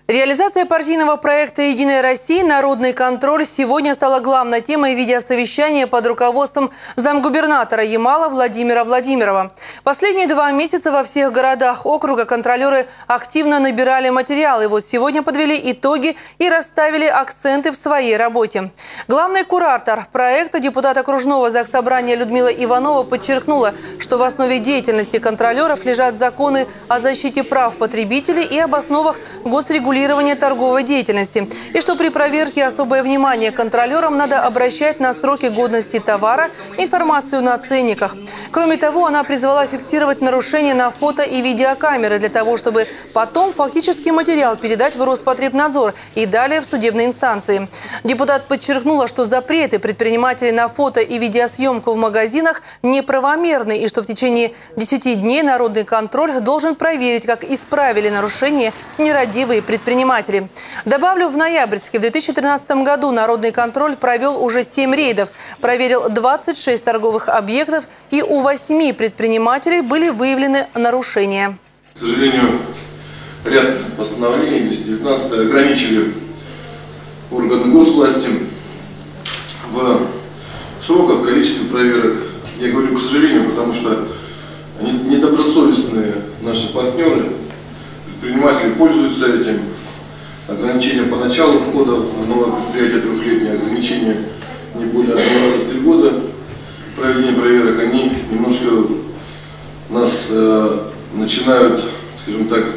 Реализация партийного проекта «Единая Россия. Народный контроль» сегодня стала главной темой видеосовещания под руководством замгубернатора Ямала Владимира Владимирова. Последние 2 месяца во всех городах округа контролеры активно набирали материалы. Вот сегодня подвели итоги и расставили акценты в своей работе. Главный куратор проекта, депутат окружного заксобрания Людмила Иванова, подчеркнула, что в основе деятельности контролеров лежат законы о защите прав потребителей и об основах госрегулирования торговой деятельности. И что при проверке особое внимание контролерам надо обращать на сроки годности товара, информацию на ценниках. Кроме того, она призвала фиксировать нарушения на фото и видеокамеры для того, чтобы потом фактический материал передать в Роспотребнадзор и далее в судебные инстанции. Депутат подчеркнула, что запреты предпринимателей на фото и видеосъемку в магазинах неправомерны и что в течение 10 дней народный контроль должен проверить, как исправили нарушения нерадивые предприниматели. Добавлю, в ноябрьске в 2013 году народный контроль провел уже 7 рейдов, проверил 26 торговых объектов, и у 8 предпринимателей были выявлены нарушения. К сожалению, ряд постановлений 2019 ограничили органы госвласти в сроках, количестве проверок. Я говорю к сожалению, потому что они недобросовестные наши партнеры, предприниматели пользуются этим. Ограничения по началу входа в новое предприятие трехлетнее, ограничения не более 1 раза в 3 года проведения проверок, они немножко нас начинают, скажем так,